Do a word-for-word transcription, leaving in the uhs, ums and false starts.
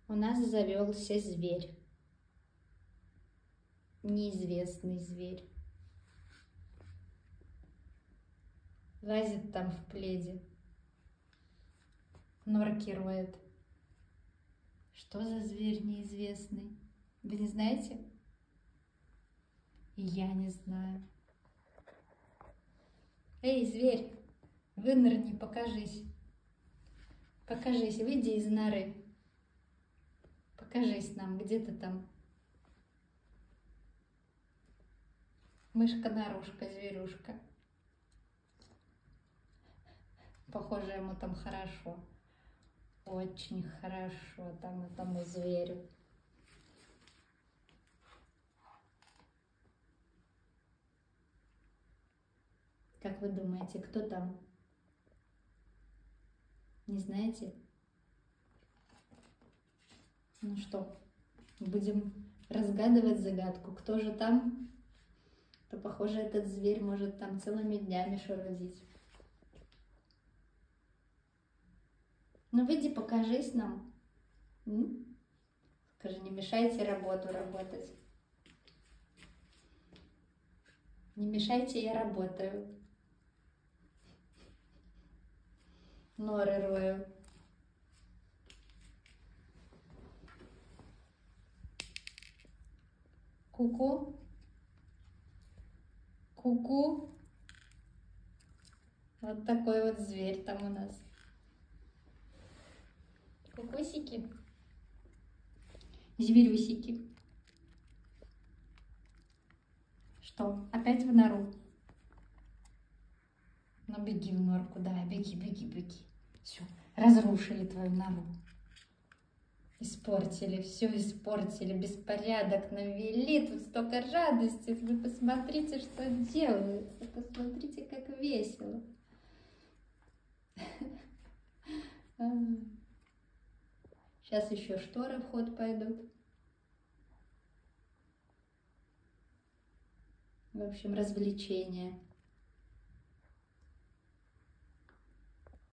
У нас завелся зверь. Неизвестный зверь. Лазит там в пледе. Норки роет. Что за зверь неизвестный? Вы не знаете? И я не знаю. Эй, зверь, вынырни, покажись. Покажись, выйди из норы. Покажись нам, где ты там. Мышка-нарушка, зверюшка. Похоже, ему там хорошо. Очень хорошо там этому зверю. Как вы думаете, кто там? Не знаете? Ну что, будем разгадывать загадку. Кто же там? То, похоже, этот зверь может там целыми днями шарудить. Ну, выйди, покажись нам. М? Скажи, не мешайте работу работать. Не мешайте, я работаю. Норы рою. Ку-ку. Ку-ку. Вот такой вот зверь там у нас. Кукусики. Зверюсики. Что, опять в нору? Ну беги в норку, давай, беги, беги, беги. Все, разрушили твою нору. Испортили, все испортили, беспорядок навели, тут столько радости. Вы посмотрите, что делается, посмотрите, как весело. Сейчас еще шторы в ход пойдут. В общем, развлечения.